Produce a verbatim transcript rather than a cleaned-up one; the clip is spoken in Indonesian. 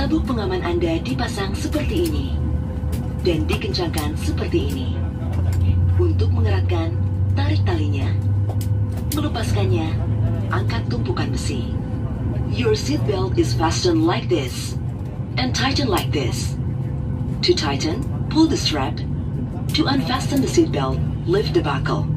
Sabuk pengaman Anda dipasang seperti ini dan dikencangkan seperti ini. Untuk mengeratkan, tarik talinya. Melepaskannya, angkat tumpukan besi. Your seat belt is fastened like this and tighten like this. To tighten, pull the strap. To unfasten the seat belt, lift the buckle.